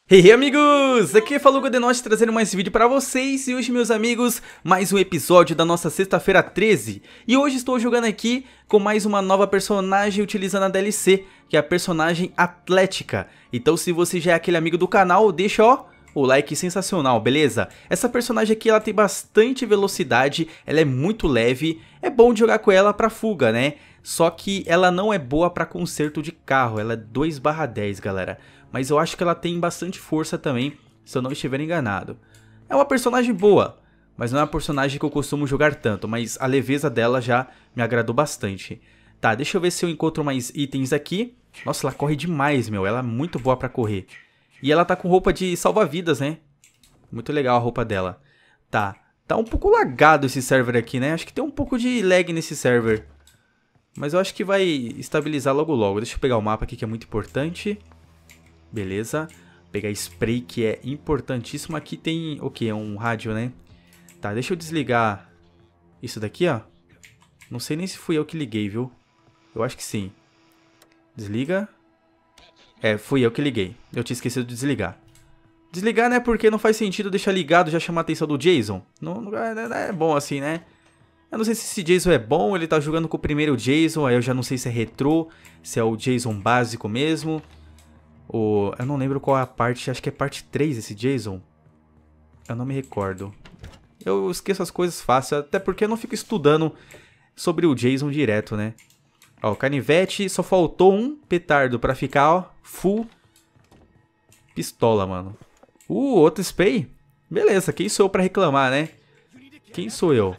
Hey amigos, aqui é Falou Godenote trazendo mais vídeo pra vocês. E hoje, meus amigos, mais um episódio da nossa sexta-feira 13. E hoje estou jogando aqui com mais uma nova personagem utilizando a DLC, que é a personagem Atlética. Então se você já é aquele amigo do canal, deixa o like sensacional, beleza? Essa personagem aqui ela tem bastante velocidade, ela é muito leve, é bom de jogar com ela pra fuga, né? Só que ela não é boa pra conserto de carro, ela é 2/10, galera. Mas eu acho que ela tem bastante força também, se eu não estiver enganado. É uma personagem boa, mas não é uma personagem que eu costumo jogar tanto, mas a leveza dela já me agradou bastante. Tá, deixa eu ver se eu encontro mais itens aqui. Nossa, ela corre demais, meu, ela é muito boa pra correr. E ela tá com roupa de salva-vidas, né? Muito legal a roupa dela. Tá um pouco lagado esse server aqui, né? Acho que tem um pouco de lag nesse server. Mas eu acho que vai estabilizar logo logo. Deixa eu pegar o mapa aqui que é muito importante. Beleza. Pegar spray que é importantíssimo. Aqui tem o que? Um rádio, né? Tá, deixa eu desligar isso daqui, ó. Não sei nem se fui eu que liguei, viu? Eu acho que sim. Desliga. É, fui eu que liguei. Eu tinha esquecido de desligar. Desligar, né? Porque não faz sentido deixar ligado já chamar a atenção do Jason. Não é bom assim, né? Eu não sei se esse Jason é bom, ele tá jogando com o primeiro Jason, aí eu já não sei se é retrô, se é o Jason básico mesmo. Eu não lembro qual é a parte, acho que é parte 3 esse Jason. Eu não me recordo. Eu esqueço as coisas fácil, até porque eu não fico estudando sobre o Jason direto, né? Ó, o canivete, só faltou um petardo pra ficar, ó, full pistola, mano. Outro spray? Beleza, quem sou eu pra reclamar, né? Quem sou eu?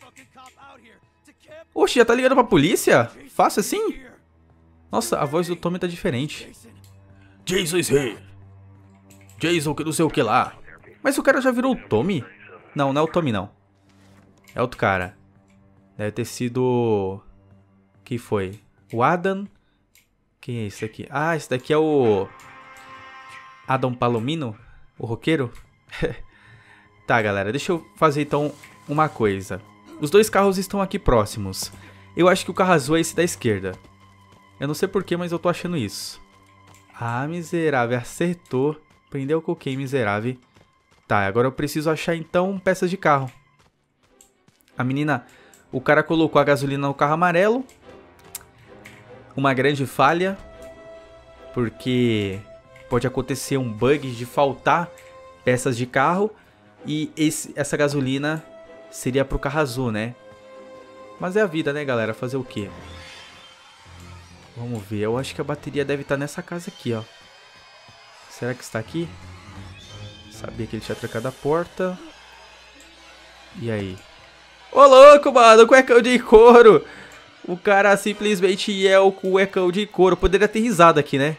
Oxe, já tá ligando pra polícia? Fácil assim? Nossa, a voz do Tommy tá diferente. Jason is here. Jason que não sei o que lá. Mas o cara já virou o Tommy? Não, não é o Tommy não. É outro cara. Deve ter sido... Quem foi? O Adam? Quem é esse aqui? Ah, esse daqui é o... Adam Palomino? O roqueiro? Tá, galera, deixa eu fazer então uma coisa. Os dois carros estão aqui próximos. Eu acho que o carro azul é esse da esquerda. Eu não sei porquê, mas eu tô achando isso. Ah, miserável, acertou. Prendeu o coquinho, miserável. Tá, agora eu preciso achar então peças de carro. A menina... O cara colocou a gasolina no carro amarelo. Uma grande falha. Porque pode acontecer um bug de faltar peças de carro. E essa gasolina seria pro carro azul, né? Mas é a vida, né, galera? Fazer o quê? Vamos ver. Eu acho que a bateria deve estar nessa casa aqui, ó. Será que está aqui? Sabia que ele tinha trancado a porta. E aí? Ô, louco, mano! Cuecão de couro! O cara simplesmente é o cuecão de couro. Poderia ter risada aqui, né?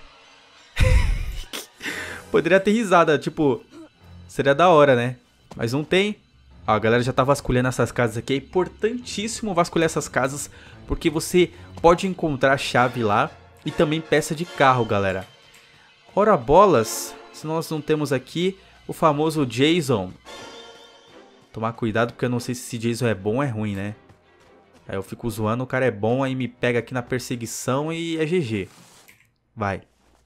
Poderia ter risada, tipo... Seria da hora, né? Mas não tem. Ó, a galera já tá vasculhando essas casas aqui. É importantíssimo vasculhar essas casas, porque você pode encontrar chave lá e também peça de carro, galera. Ora bolas, se nós não temos aqui o famoso Jason. Tomar cuidado, porque eu não sei se esse Jason é bom ou é ruim, né? Aí eu fico zoando, o cara é bom, aí me pega aqui na perseguição e é GG. Vai.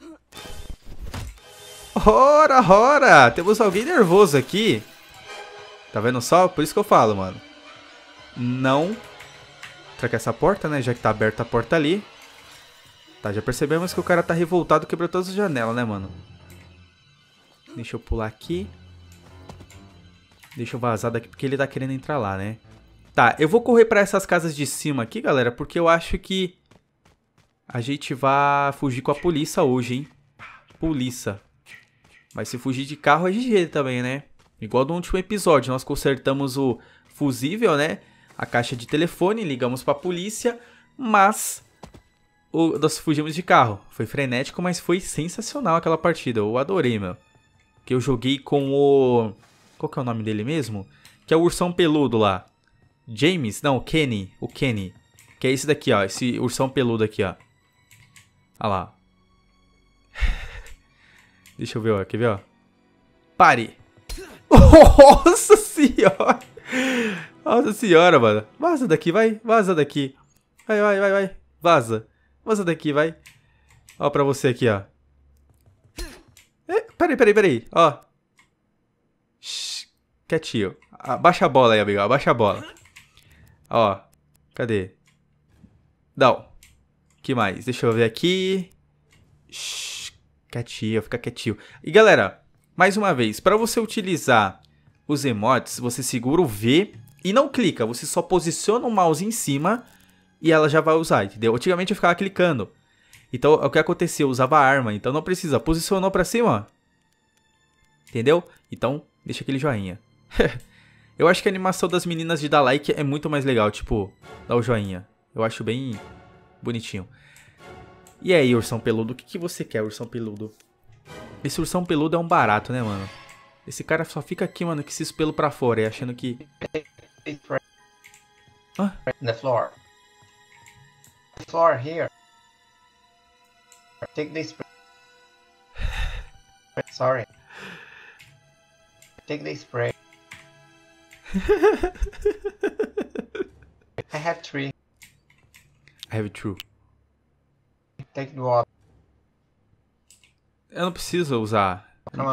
Ora! Temos alguém nervoso aqui. Tá vendo só? Por isso que eu falo, mano. Não trancar essa porta, né? Já que tá aberta a porta ali. Tá, já percebemos que o cara tá revoltado, quebrou todas as janelas, né, mano? Deixa eu pular aqui. Deixa eu vazar daqui, porque ele tá querendo entrar lá, né? Tá, eu vou correr pra essas casas de cima aqui, galera, porque eu acho que a gente vai fugir com a polícia hoje, hein? Polícia. Mas se fugir de carro é GG também, né? Igual no último episódio, nós consertamos o fusível, né? A caixa de telefone, ligamos pra polícia, mas nós fugimos de carro. Foi frenético, mas foi sensacional aquela partida. Eu adorei, meu. Que eu joguei com o... Qual que é o nome dele mesmo? Que é o ursão peludo lá. James? Não, Kenny. O Kenny. Que é esse daqui, ó. Esse ursão peludo aqui, ó. Olha lá. Deixa eu ver, ó. Quer ver, ó? Pare! Nossa senhora! Nossa senhora, mano. Vaza daqui, vai. Vaza daqui. Vai. Vaza. Vaza daqui, vai. Ó pra você aqui, ó. peraí. Ó. Shhh, quietinho. Abaixa a bola aí, amigo. Abaixa a bola. Ó. Cadê? Não. Que mais? Deixa eu ver aqui. Shhh, quietinho, fica quietinho. E galera, mais uma vez, para você utilizar os emotes, você segura o V e não clica. Você só posiciona o mouse em cima e ela já vai usar, entendeu? Antigamente eu ficava clicando. Então, o que aconteceu? Eu usava a arma, então não precisa. Posicionou pra cima, ó. Entendeu? Então, deixa aquele joinha. Eu acho que a animação das meninas de dar like é muito mais legal, tipo, dar o joinha. Eu acho bem bonitinho. E aí, ursão peludo, o que você quer, ursão peludo? Esse ursão peludo é um barato, né, mano? Esse cara só fica aqui, mano, com esses pelos pra fora, achando que... Hã? The floor. The floor here. Take this. Sorry. Take the spray. I have 3. I have true. Take the water. Eu não preciso usar. Come on.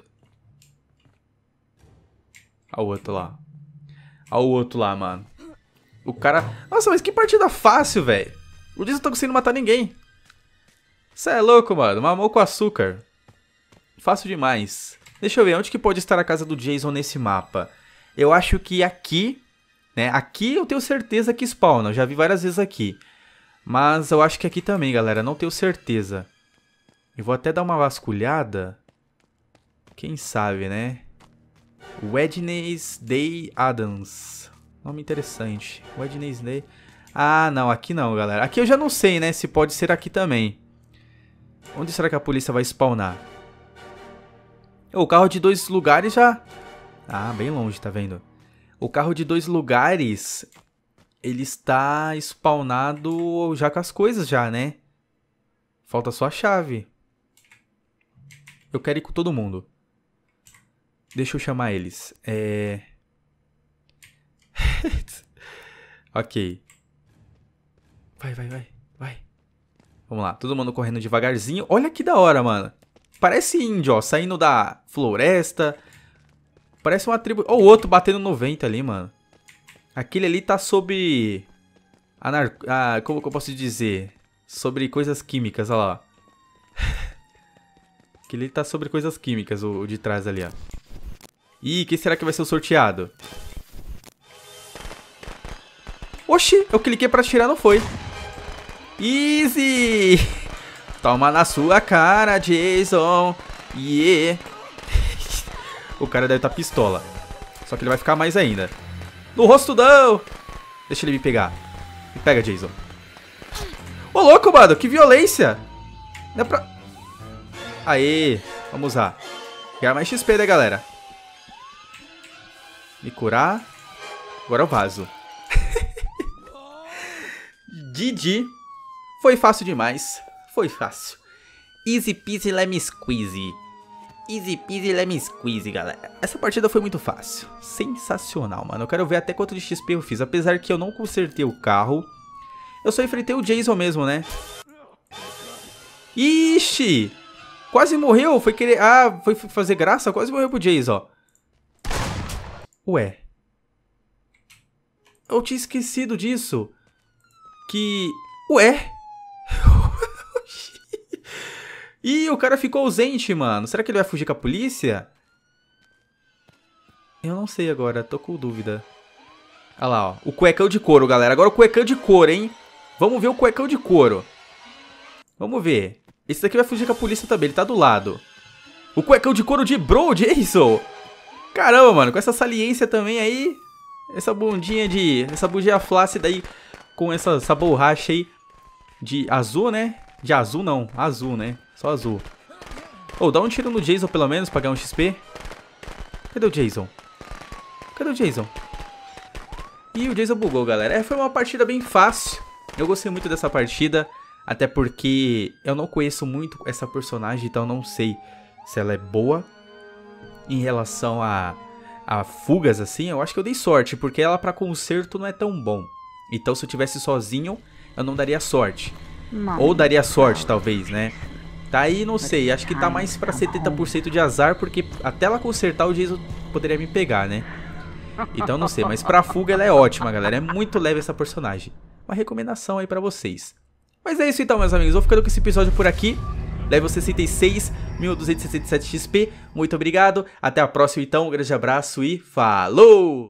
Olha o outro lá. Olha o outro lá, mano. O cara... Nossa, mas que partida fácil, velho. O Jason não tá conseguindo matar ninguém. Cê é louco, mano. Mamou com açúcar. Fácil demais. Deixa eu ver, onde que pode estar a casa do Jason nesse mapa? Eu acho que aqui, né? Aqui eu tenho certeza que spawna. Eu já vi várias vezes aqui. Mas eu acho que aqui também, galera. Não tenho certeza. Eu vou até dar uma vasculhada. Quem sabe, né? Wednesday Adams. Nome interessante. Wednesday. Ah, não. Aqui não, galera. Aqui eu já não sei, né? Se pode ser aqui também. Onde será que a polícia vai spawnar? O carro de 2 lugares já... Ah, bem longe, tá vendo? O carro de 2 lugares... Ele está spawnado já com as coisas já, né? Falta só a chave. Eu quero ir com todo mundo. Deixa eu chamar eles. Ok. Vai. Vamos lá, todo mundo correndo devagarzinho. Olha que da hora, mano. Parece índio, ó, saindo da floresta. Parece uma tribo... Ó, o outro batendo no vento ali, mano. Aquele ali tá sobre... como que eu posso dizer? Sobre coisas químicas, olha lá. Aquele ali tá sobre coisas químicas, o de trás ali, ó. Ih, quem será que vai ser o sorteado? Oxi, eu cliquei pra tirar, não foi. Easy! Toma na sua cara, Jason. Yeah. O cara deve estar pistola. Só que ele vai ficar mais ainda. No rosto não! Deixa ele me pegar. Me pega, Jason. Ô, louco, mano. Que violência. Não é pra... Aê. Vamos usar. Ganhar mais XP, né, galera? Me curar. Agora eu vazo. GG. Foi fácil demais. Foi fácil. Easy peasy lemon squeezy. Easy peasy lemon squeezy, galera. Essa partida foi muito fácil. Sensacional, mano. Eu quero ver até quanto de XP eu fiz. Apesar que eu não consertei o carro. Eu só enfrentei o Jason mesmo, né? Ixi! Quase morreu. Foi querer... Ah, foi fazer graça. Quase morreu pro Jason, ó. Ué. Eu tinha esquecido disso. Que... Ué? Ih, o cara ficou ausente, mano. Será que ele vai fugir com a polícia? Eu não sei agora, tô com dúvida. Olha lá, ó. O cuecão de couro, galera. Agora o cuecão de couro, hein? Vamos ver o cuecão de couro. Vamos ver. Esse daqui vai fugir com a polícia também, ele tá do lado. O cuecão de couro de Bro, Jason. Caramba, mano. Com essa saliência também aí. Essa bundinha de... Essa bundinha flácida aí. Com essa borracha aí. De azul, né? De azul não, azul, né? Só azul. Ô, dá um tiro no Jason pelo menos pra ganhar um XP. Cadê o Jason? Cadê o Jason? Ih, o Jason bugou, galera. Foi uma partida bem fácil. Eu gostei muito dessa partida. Até porque eu não conheço muito essa personagem. Então não sei se ela é boa em relação a fugas assim. Eu acho que eu dei sorte. Porque ela pra conserto não é tão bom. Então se eu tivesse sozinho, eu não daria sorte. Ou daria sorte, talvez, né? Tá aí, não sei, acho que tá mais pra 70% de azar, porque até ela consertar o Jason poderia me pegar, né? Então não sei, mas pra fuga ela é ótima, galera. É muito leve essa personagem. Uma recomendação aí pra vocês. Mas é isso então, meus amigos. Vou ficando com esse episódio por aqui. Level 66.267 XP. Muito obrigado. Até a próxima então. Um grande abraço e falou!